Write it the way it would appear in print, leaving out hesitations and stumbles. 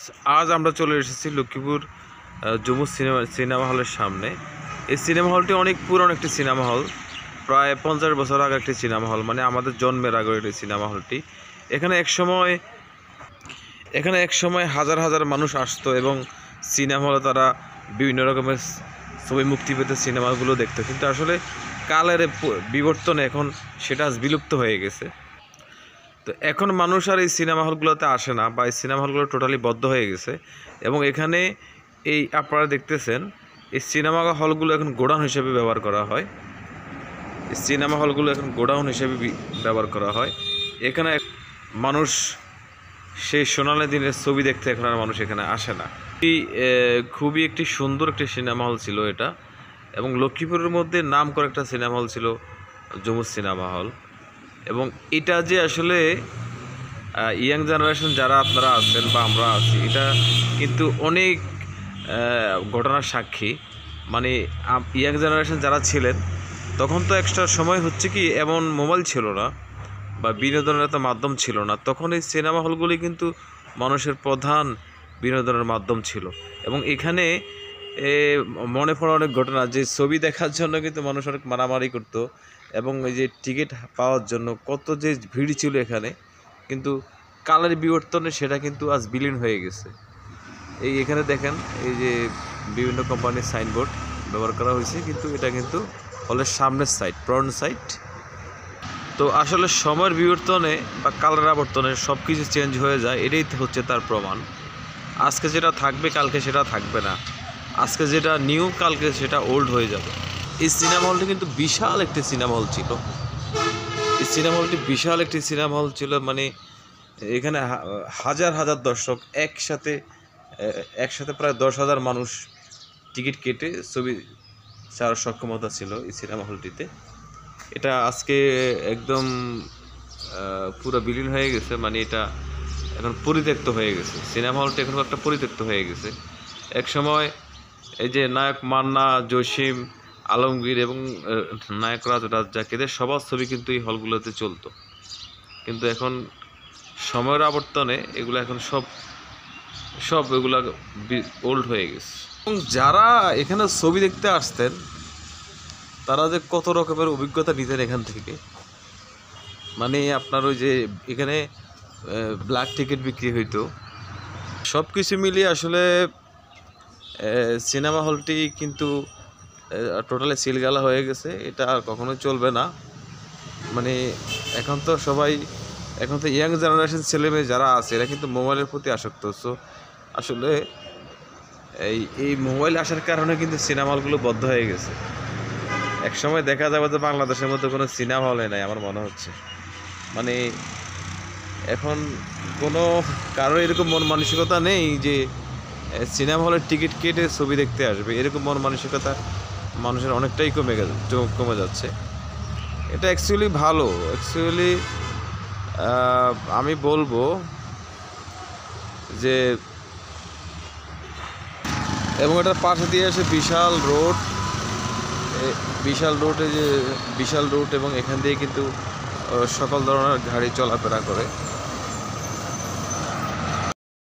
আজ আমরা চলে এসেছি লক্ষ্মীপুর যমুনা সিনেমা হলের সামনে। এই সিনেমা হলটি অনেক পুরনো একটি সিনেমা হল, প্রায় 50 বছর আগে একটি সিনেমা হল, মানে আমাদের জন্মের আগে একটি সিনেমা হলটি। এখানে এক সময় হাজার হাজার মানুষ আসতো এবং সিনেমা হলে তারা বিভিন্ন রকমের ছবি মুক্তি পেতে সিনেমাগুলো দেখতো, কিন্তু আসলে কালের বিবর্তনে এখন সেটা আজ বিলুপ্ত হয়ে গেছে। তো এখন মানুষ আর এই সিনেমা হলগুলোতে আসে না, বা এই সিনেমা হলগুলো টোটালি বন্ধ হয়ে গেছে। এবং এখানে এই আপনারা দেখতেছেন এই সিনেমা হলগুলো এখন গোডাউন হিসেবে ব্যবহার করা হয়। এই সিনেমা হলগুলো এখন গোডাউন হিসেবে ব্যবহার করা হয়। এখানে মানুষ সেই সোনালী দিনের ছবি দেখতে এখন আর মানুষ এখানে আসে না। খুবই একটি সুন্দর একটি সিনেমা হল ছিল এটা, এবং লক্ষ্মীপুরের মধ্যে নাম করা একটা সিনেমা হল ছিল যমুনা সিনেমা হল। এবং এটা যে আসলে ইয়াং জেনারেশন যারা আপনারা আছেন বা আমরা আছি, এটা কিন্তু অনেক ঘটনার সাক্ষী। মানে ইয়াং জেনারেশন যারা ছিলেন তখন তো এক্সট্রা সময় হচ্ছে কি, এমন মোবাইল ছিল না বা বিনোদনের এত মাধ্যম ছিল না, তখন এই সিনেমা হলগুলি কিন্তু মানুষের প্রধান বিনোদনের মাধ্যম ছিল। এবং এখানে মনে পড়ে অনেক ঘটনা, যে ছবি দেখার জন্য কিন্তু মানুষ অনেক মারামারি করতো, এবং এই যে টিকিট পাওয়ার জন্য কত যে ভিড় ছিল এখানে। কিন্তু কালের বিবর্তনে সেটা কিন্তু আজ বিলীন হয়ে গেছে। এখানে দেখেন এই যে বিভিন্ন কোম্পানির সাইনবোর্ড ব্যবহার করা হয়েছে, কিন্তু এটা কিন্তু হলের সামনের সাইড, ফ্রন্ট সাইড। তো আসলে সময়ের বিবর্তনে বা কালের আবর্তনে সব কিছু চেঞ্জ হয়ে যায়, এটাই হচ্ছে তার প্রমাণ। আজকে যেটা থাকবে কালকে সেটা থাকবে না, আজকে যেটা নিউ কালকে সেটা ওল্ড হয়ে যাবে। এই সিনেমা হলটি কিন্তু বিশাল একটি সিনেমা হল ছিল। এই সিনেমা হলটি বিশাল একটি সিনেমা হল ছিল, মানে এখানে হাজার হাজার দর্শক একসাথে প্রায় 10,000 মানুষ টিকিট কেটে ছবি ছাড়ার সক্ষমতা ছিল এই সিনেমা হলটিতে। এটা আজকে একদম পুরো বিলীন হয়ে গেছে, মানে এটা এখন পরিত্যক্ত হয়ে গেছে। সিনেমা হলটি এখন একটা পরিত্যক্ত হয়ে গেছে। এক সময় এই যে নায়ক মান্না, জসিম, আলমগীর এবং নায়ক রাজ্জাক, এদের সবার ছবি কিন্তু এই হলগুলোতে চলতো, কিন্তু এখন সময়ের আবর্তনে এগুলো এখন সব এগুলা ওল্ড হয়ে গেছে। এবং যারা এখানে ছবি দেখতে আসতেন তারা যে কত রকমের অভিজ্ঞতা নিতেন এখান থেকে, মানে আপনার ওই যে এখানে ব্ল্যাক টিকিট বিক্রি হইতো, সব কিছু মিলিয়ে আসলে সিনেমা হলটি কিন্তু টোটালি সিলগালা হয়ে গেছে। এটা আর কখনোই চলবে না। মানে এখন তো ইয়াং জেনারেশন ছেলেমেয়ে যারা আছে এরা কিন্তু মোবাইলের প্রতি আসক্ত। সো আসলে এই মোবাইল আসার কারণে কিন্তু সিনেমা হলগুলো বন্ধ হয়ে গেছে। এক সময় দেখা যাবে যে বাংলাদেশের মধ্যে কোনো সিনেমা হলে নাই আমার মনে হচ্ছে। মানে এখন কোনো কারো এরকম মন মানসিকতা নেই যে সিনেমা হলের টিকিট কেটে ছবি দেখতে আসবে, এরকম মন মানসিকতা মানুষের অনেকটাই কমে যাচ্ছে। এটা অ্যাকচুয়ালি ভালো। অ্যাকচুয়ালি আমি বলবো যে, এবং এটার পাশে দিয়ে আসে বিশাল রোড, এবং এখান দিয়ে কিন্তু সকল ধরনের গাড়ি চলাফেরা করে।